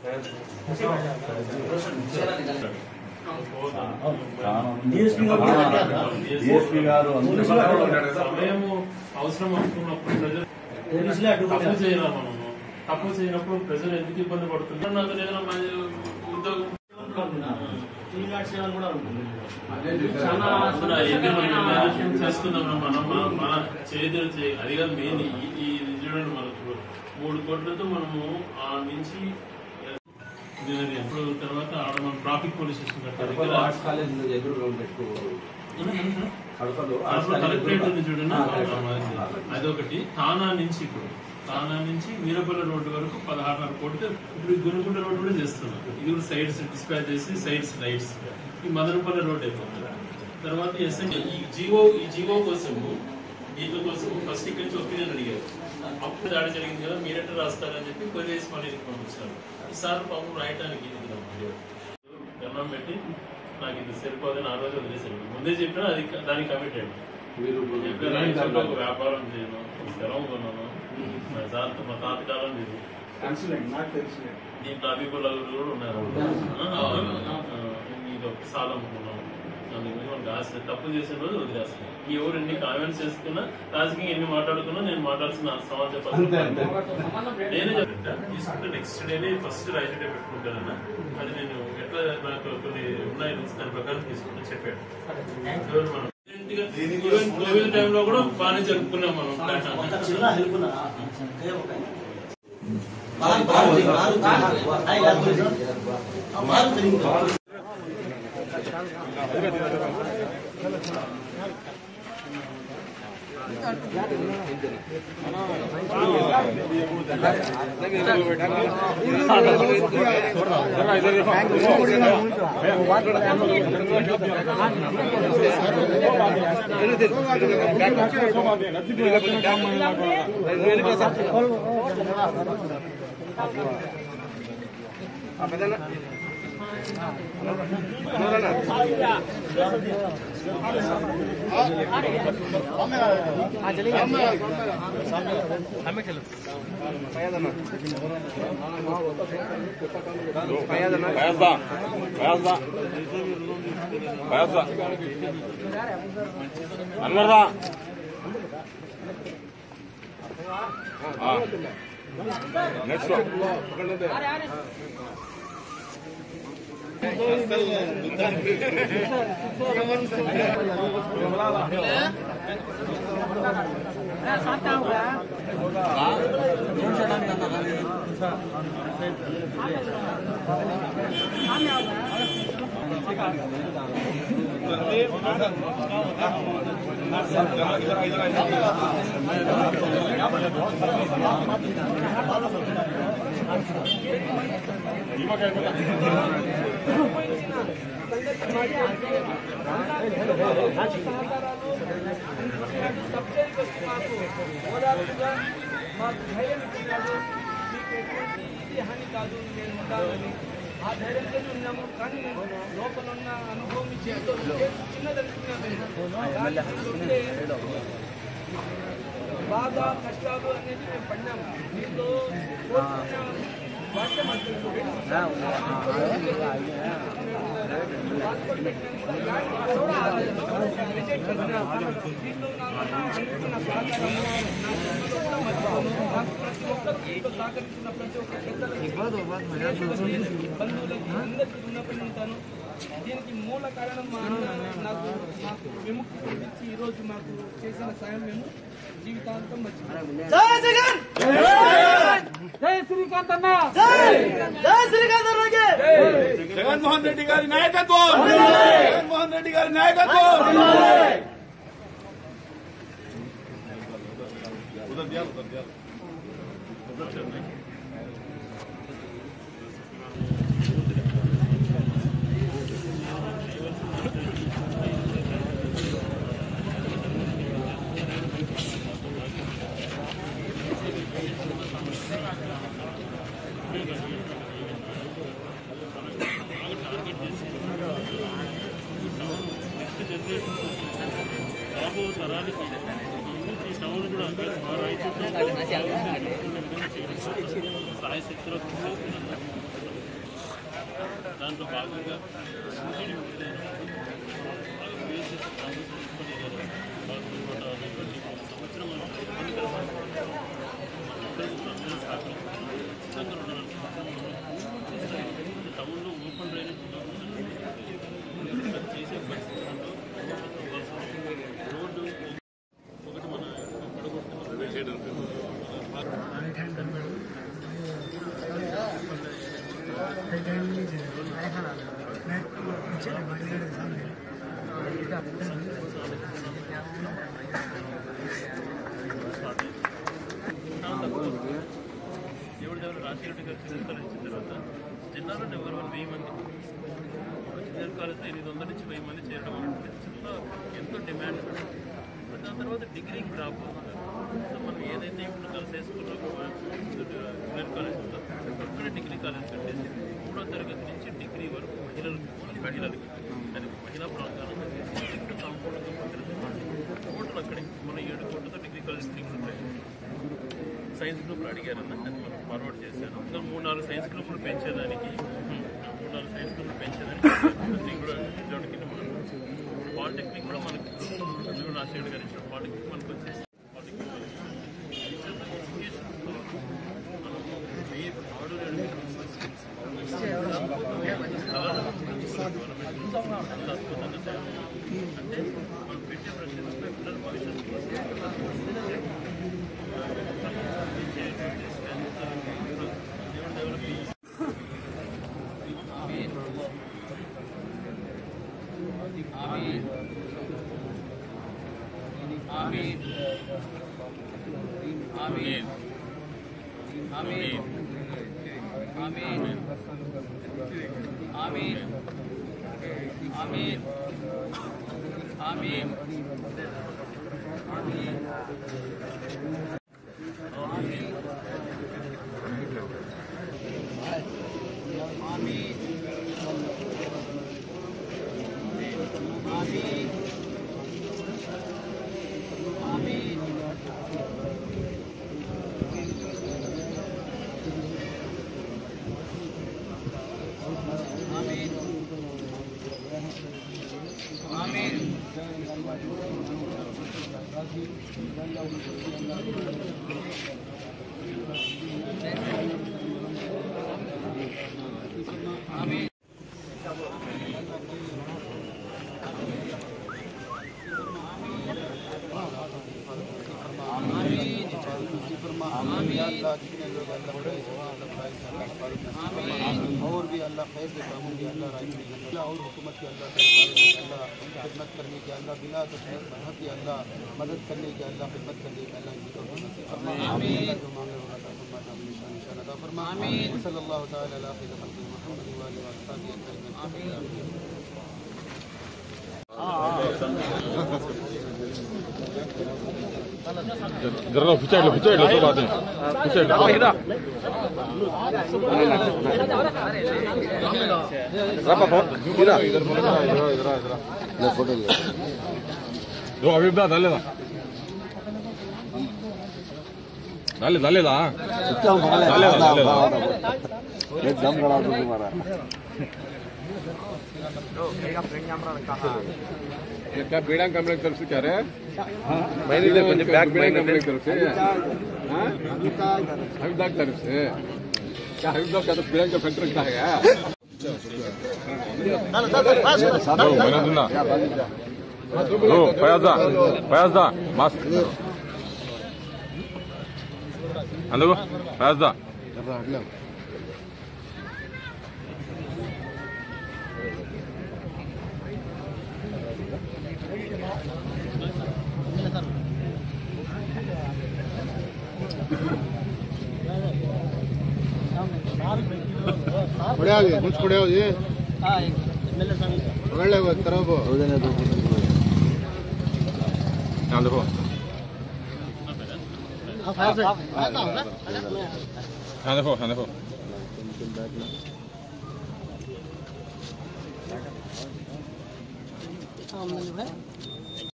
సమయం అవసరం అనుకున్నప్పుడు ప్రజలు తప్పు చేయాలి. మనము తప్పు చేయనప్పుడు ప్రజలు ఎందుకు ఇబ్బంది పడుతున్నారు? నాకు ఏదైనా ఉద్యోగం చేసుకుందాం మనం మన చేతులు అది కాదు మెయిన్. ఇది చూడండి, మనకు 3 కోట్లతో మనము ఆ నుంచి తర్వాత ఆడ మనం ట్రాఫిక్ పోలీస్ స్టేషన్ కట్టాలి. కలెక్టరేట్ ఉంది చూడండి, అదొకటి. తానా నుంచి వీరపల్లి రోడ్డు వరకు 16.5 కోట్లు. ఇప్పుడు గురుకుంట రోడ్డు కూడా చేస్తున్నాం. ఇది కూడా సైడ్స్ డిస్పాచ్ చేసి సైడ్స్ లైట్స్ ఈ మదనపల్లి రోడ్ అయిపోతుంది. తర్వాత ఎస్ఎండి ఈ జీవో కోసము వీటి కోసం ఫస్ట్ ఇక్కడి నుంచి ఒపీనియన్ అడిగారు. అప్పుడు దాడి జరిగింది కదా, మీరెట్లా రాస్తారని చెప్పి కొద్దిగా మళ్ళీ పంపించారు. ఈసారి పాపం రాయటానికి ధర్మం పెట్టి నాకు ఇది సరిపోదని ఆ రోజు వదిలేసారు. ముందే చెప్పినా అది దానికి కమిటెడ్. ఒక వ్యాపారం చేయను, స్థలం కొన్నాను, మా తాతకాలం ఇది. దీంట్లో అభిపుల్లాలు కూడా ఉన్నారు. ఇది ఒక సాల్ అమ్ముకున్నాను. మనకు ఆశ తప్పు చేసిన రోజు వదిలేస్తాను. ఎవరు ఎన్ని కామెంట్స్ చేసుకున్నా, రాజకీయంగా ఎన్ని మాట్లాడుకున్నా నేను మాట్లాడాల్సిన సమాచారం నేనే తీసుకుంటే నెక్స్ట్ డేనే ఫస్ట్ రైట్ డే పెట్టుకుంటానన్నా. అది నేను ఎట్లా నాకు కొన్ని ఉన్నాయి దాని ప్రకారం తీసుకుంటే చెప్పాడు. మనం కోవిడ్ టైంలో కూడా బాగానే జరుపుకున్నాం మనం. హాని కాదు, నేను ఉండాలని ఆ ధైర్యంతో ఉన్నాము. కానీ లోపల ఉన్న అనుభవం చిన్నదనుకున్నాను. బాధ కష్టాలు అనేది మేము పడినాము. దీంతో సహకరించిన ప్రతి ఒక్క బంధువులకి అందరికీ రుణపడి ఉంటాను. దీనికి మూల కారణం మా అన్న నాకు విముక్తి కలిగించి ఈరోజు మాకు చేసిన సాయం మేము జీవితాంతం మర్చిపోయాము. జగన్మోహన్ రెడ్డి గారి నాయకత్వం, జగన్మోహన్ రెడ్డి గారి నాయకత్వం. సాయి శక్తిలో దాంట్లో భాగంగా సంవత్సరం టౌన్లో ఓపెన్ డ్రైనేజ్ చేసే పరిస్థితుల్లో రోడ్డు ఒకటి మన ఎవరి రాజశేఖర గారు సీనియర్ కాలేజ్ ఇచ్చిన తర్వాత జిల్లాలో నెంబర్ 1 1000 మంది సీనియర్ కాలేజ్ 800 నుంచి 1000 మంది చేరడం అనేది జిల్లా ఎంతో డిమాండ్. దాని తర్వాత డిగ్రీకి డ్రాప్ అవుతుంది. సో మనం ఏదైతే ఇప్పుడు కలిసి వేసుకున్నామో జూనియర్ కాలేజ్ ఉందో అక్కడే డిగ్రీ కాలేజ్ కట్టేసి 3వ తరగతి నుంచి డిగ్రీ వరకు మహిళలకి అది మహిళా ప్రాంతాలు కాంపౌండ్తో కోట్లు అక్కడే మన 7 కోట్లతో డిగ్రీ కాలేజ్ తిరిగి ఉంటాయి. సైన్స్ గ్రూప్లు అడిగారన్న అది మనం ఫార్వర్డ్ చేశాను. ఇంకా 3-4 సైన్స్ గ్రూపులు పెంచేదానికి కూడా రిజర్వ్ కింద మనం పాలిటెక్నిక్ కూడా మనకి రాజశేఖర్ గారు ఇచ్చిన పాలిటెక్నిక్ మనకు వచ్చేసి అంటే మనం పెట్టే ప్రశ్నలపై పిల్లల భవిష్యత్తు और भी अल्लाह खैर के कामों की अल्लाह राय और हुकूमत की अल्लाह खिदमत करने के अल्लाह बिना तशरीफ मजहब की अल्लाह मदद करने के अल्लाह खिदमत करने के अल्लाह जो मांगे सल्लल्लाहु तआला अला खैर मुहम्मद व आलिहि व अस्हाबिहि जरा पीछे तो बात है पीछे फोटो दो अभी डालेदा एकदम बड़ा तुम्हारा क्या बीड़ा कंपनी तरफ से क्या रहे मैंने बैक बीड़ा कंपनी तरफ से हबीबदार तरफ से क्या हबीबदार का तो बीड़ा का फैक्ट्री रखता है मैंने सुना फयाजा मास्क అందుకు ఫయాజ్దా पड़े कुछ पड़े हो जी पकड़ ले तरफ देखो देखो